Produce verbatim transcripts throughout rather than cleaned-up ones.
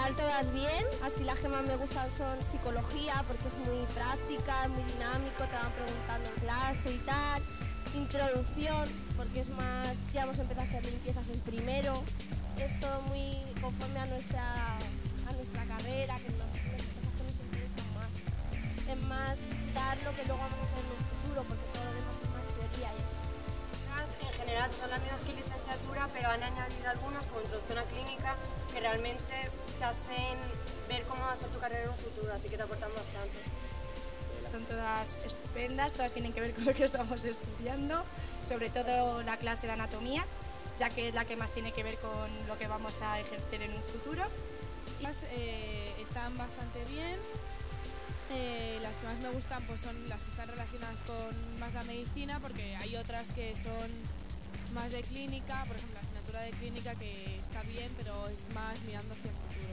general todas bien, así las que más me gustan son psicología porque es muy práctica, es muy dinámico, te van preguntando en clase y tal. Introducción porque es más, ya hemos empezado a hacer limpiezas en primero, es todo muy conforme a nuestra, a nuestra carrera, que nos, nuestras cosas que nos interesan más. Es más dar lo que luego vamos a hacer en un futuro porque todo lo demás es más teoría y eso. En general son las mismas que licenciatura, pero han añadido algunas como introducción a clínica que realmente te hacen ver cómo va a ser tu carrera en un futuro, así que te aportan bastante. Son todas estupendas, todas tienen que ver con lo que estamos estudiando, sobre todo la clase de anatomía, ya que es la que más tiene que ver con lo que vamos a ejercer en un futuro. Las, eh, están bastante bien. Eh, las que más me gustan pues son las que están relacionadas con más la medicina, porque hay otras que son más de clínica, por ejemplo la asignatura de clínica que está bien, pero es más mirando hacia el futuro.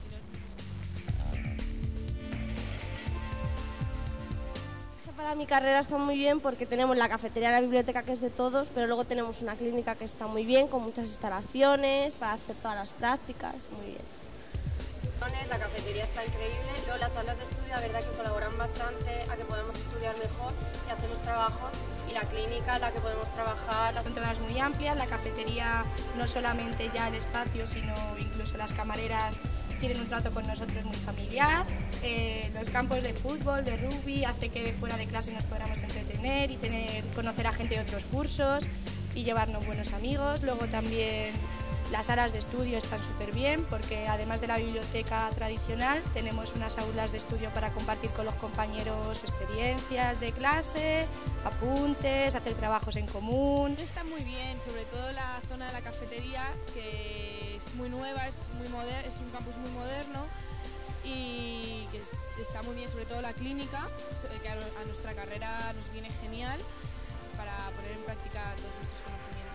Para mi carrera está muy bien porque tenemos la cafetería y la biblioteca que es de todos, pero luego tenemos una clínica que está muy bien, con muchas instalaciones para hacer todas las prácticas, muy bien. La cafetería está increíble, luego las salas de estudio, la verdad que colaboran bastante a que podamos estudiar mejor y hacemos trabajos, y la clínica, la que podemos trabajar. Son todas muy amplias, la cafetería no solamente ya el espacio, sino incluso las camareras tienen un trato con nosotros muy familiar. Eh, los campos de fútbol, de rugby, hace que de fuera de clase nos podamos entretener y tener, conocer a gente de otros cursos y llevarnos buenos amigos. Luego también las salas de estudio están súper bien porque además de la biblioteca tradicional tenemos unas aulas de estudio para compartir con los compañeros experiencias de clase, apuntes, hacer trabajos en común. Está muy bien, sobre todo la zona de la cafetería, que es muy nueva, es, muy moder es un campus muy moderno y que es, está muy bien, sobre todo la clínica, que a, a nuestra carrera nos viene genial para poner en práctica todos nuestros conocimientos.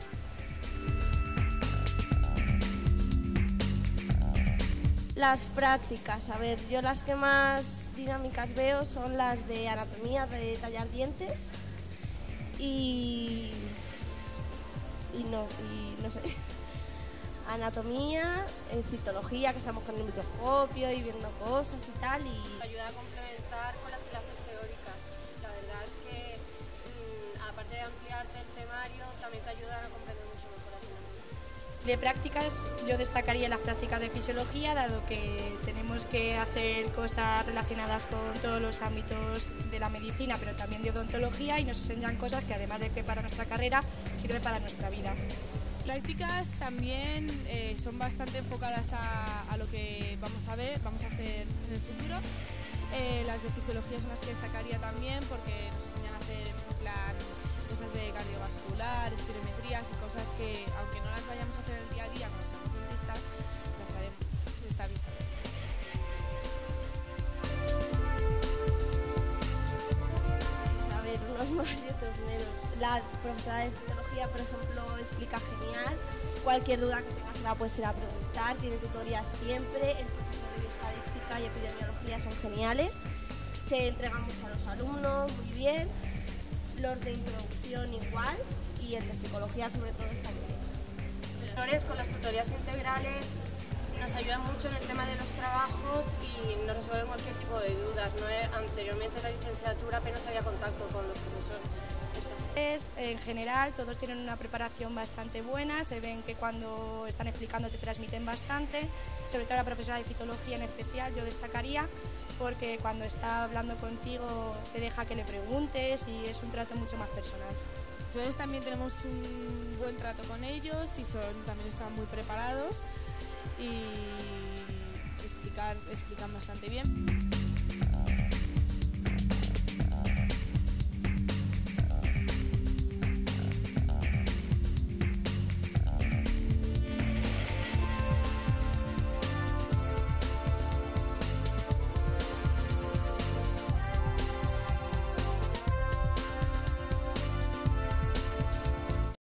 Las prácticas, a ver, yo las que más dinámicas veo son las de anatomía, de tallar dientes y, y, no, y no sé, anatomía, eh, citología, que estamos con el microscopio y viendo cosas y tal. Y ayuda a complementar con las clases teóricas. La verdad es que, mmm, aparte de ampliarte el temario, también te ayudan a comprender mucho mejor las anatomías. De prácticas, yo destacaría las prácticas de fisiología, dado que tenemos que hacer cosas relacionadas con todos los ámbitos de la medicina, pero también de odontología, y nos enseñan cosas que además de que para nuestra carrera, sirve para nuestra vida. Prácticas también eh, son bastante enfocadas a, a lo que vamos a ver, vamos a hacer en el futuro. Eh, las de fisiología son las que destacaría también porque nos enseñan a hacer en plan cosas de cardiovascular, espirometrías y cosas que, aunque no las vayamos a hacer el día a día con los dentistas, las haremos. Está bien saber. A ver, unos más y otros menos. La profesora de citología, por ejemplo, explica genial. Cualquier duda que tengas se la puedes ir a preguntar, tiene tutorías siempre. El profesor de bioestadística y epidemiología son geniales. Se entregan mucho a los alumnos, muy bien. Los de introducción igual, y el de psicología sobre todo está muy bien. Profesores con las tutorías integrales nos ayudan mucho en el tema de los trabajos y nos resuelven cualquier tipo de dudas. ¿No? Anteriormente en la licenciatura apenas había contacto con los profesores. En general todos tienen una preparación bastante buena, se ven que cuando están explicando te transmiten bastante, sobre todo la profesora de citología en especial yo destacaría, porque cuando está hablando contigo te deja que le preguntes y es un trato mucho más personal. Entonces también tenemos un buen trato con ellos y son, también están muy preparados y explicar, explican bastante bien.